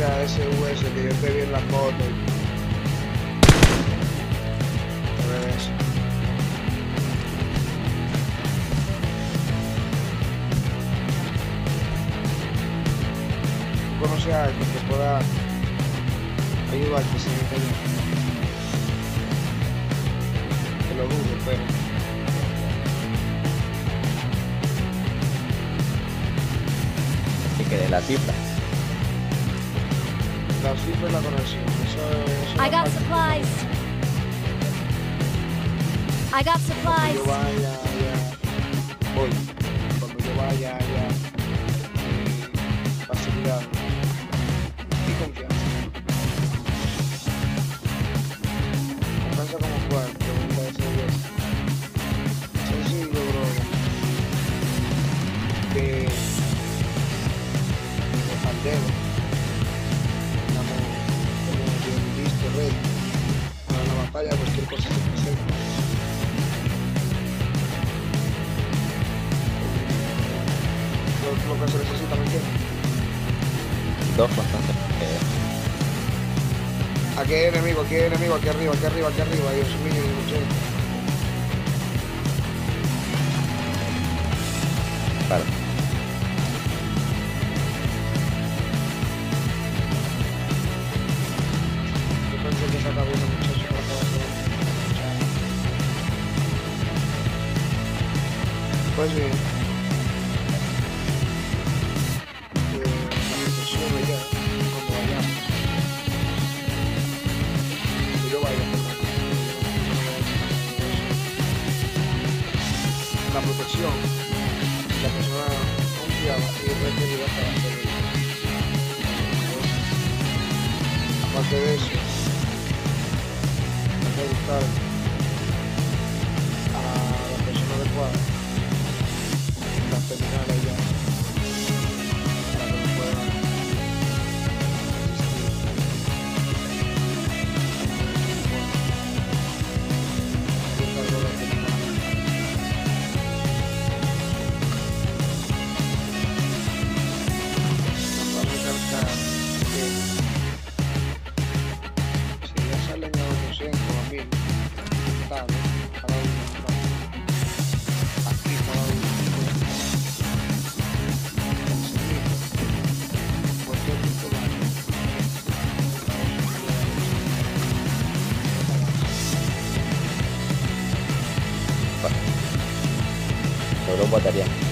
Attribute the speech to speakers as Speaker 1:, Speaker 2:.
Speaker 1: sea ese US que yo te vi en la foto. A ver eso. ¿Conoce a alguien que pueda ayudarte si no te ayuda? Que lo dudo, pero...
Speaker 2: Y que de la cifra.
Speaker 1: La cifra y la conexión. Eso
Speaker 3: I
Speaker 1: es
Speaker 3: got supplies. I got
Speaker 1: Cuando
Speaker 3: supplies.
Speaker 1: yo vaya allá, voy. Cuando yo vaya allá, facilidad y confianza. Confianza como cuál, pregunta ese día. Sencillo, bro. Que al dedo. Estamos como bien listos, ready. Para la batalla, cualquier cosa se presenta. Lo que se necesita, ¿me entiendes?
Speaker 2: Dos bastante.
Speaker 1: Aquí hay enemigo, aquí arriba, aquí arriba, Dios mío, muchacho.
Speaker 2: Claro.
Speaker 1: Yo pensé que se acabó el muchacho por todo eso. Pues bien. La protección allá, cuando vayamos. Y yo vaya, la protección, la persona confiaba y requerida para hacer eso. Aparte de eso, hay que buscar a la persona adecuada, las terminales ya, para que nos puedan
Speaker 2: Sobre un batería.